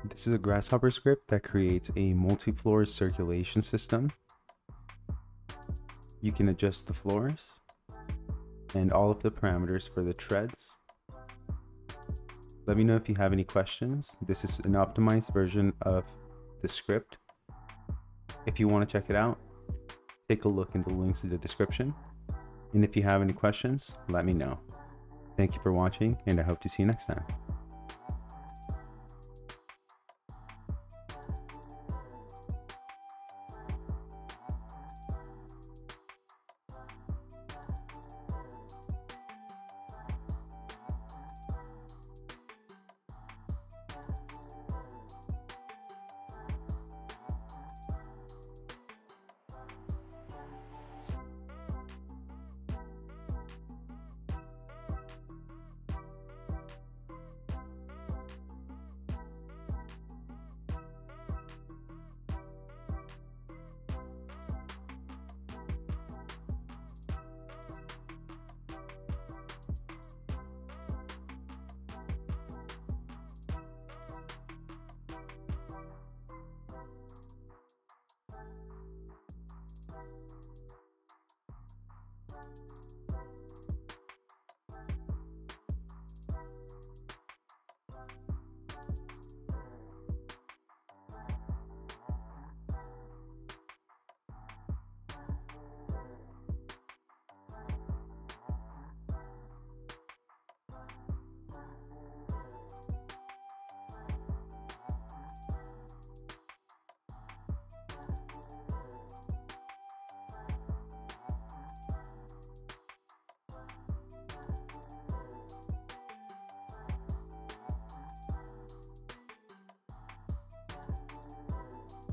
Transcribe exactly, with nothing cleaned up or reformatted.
This is a Grasshopper script that creates a multi-floor circulation system. You can adjust the floors and all of the parameters for the treads. Let me know if you have any questions. This is an optimized version of the script. If you want to check it out, take a look in the links in the description. And if you have any questions, let me know. Thank you for watching, and I hope to see you next time.